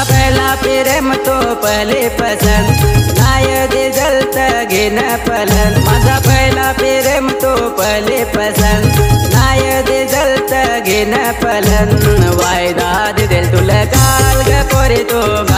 पहिला प्रेम तो पहले पसंद नाय दे जलत घेन पलन माझा पहिला प्रेम तो पहले पसंद नाय दे जलत घेन पलन वायदा दे दिल तुला काल ग पोरे तो